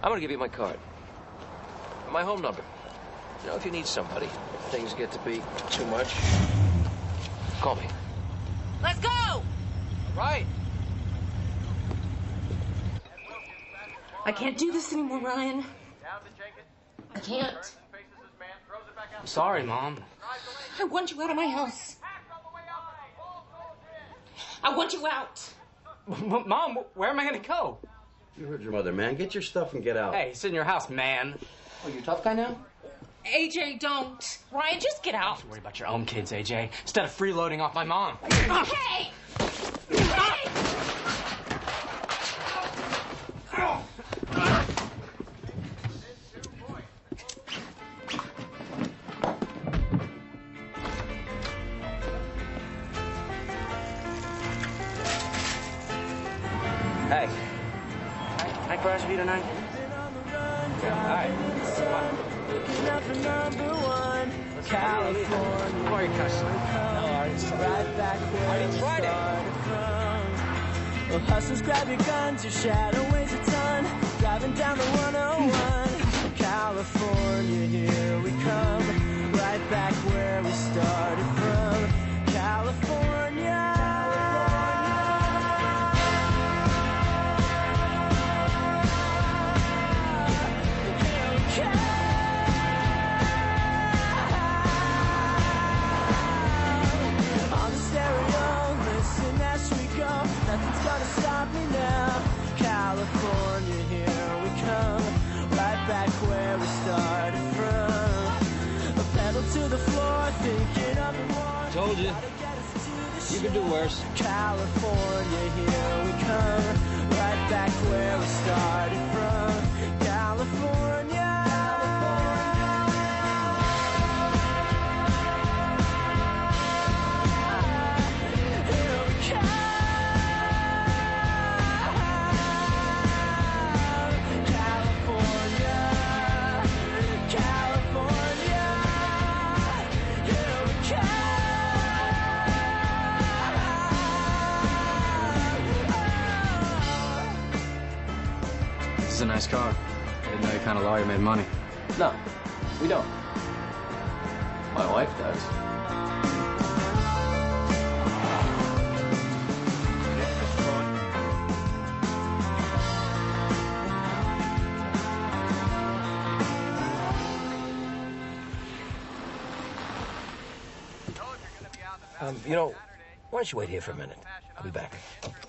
I'm gonna give you my card. My home number. You know, if you need somebody, if things get to be too much, call me. Let's go! All right. I can't do this anymore, Ryan. I can't. Sorry, Mom. I want you out of my house. I want you out. Mom, where am I going to go? You heard your mother, man. Get your stuff and get out. Hey, sit in your house, man. Oh, you a tough guy now? AJ, don't. Ryan, just get out. Don't worry about your own kids, AJ. Instead of freeloading off my mom. Hey! Hey! Hey. Can I crash with you tonight? Yeah, all right. California. Who are you cussing? No, right back where Already tried well, hustlers, grab your guns. Your shadow weighs a ton. Driving down the 101. California, here we come. Right back where we started from. California. Nothing's gonna stop me now. California, here we come. Right back where we started from. A pedal to the floor, thinking of the war. Told you. You could do worse. California, here we come. Right back where we started from. California. This is a nice car. I didn't know your kind of lawyer made money. No, we don't. My wife does. You know, why don't you wait here for a minute? I'll be back.